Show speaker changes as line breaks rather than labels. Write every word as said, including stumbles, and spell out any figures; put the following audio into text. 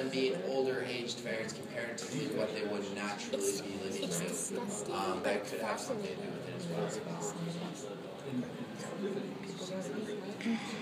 being older aged ferrets comparatively what they would naturally be living to. Um, that could have something to do with it as well.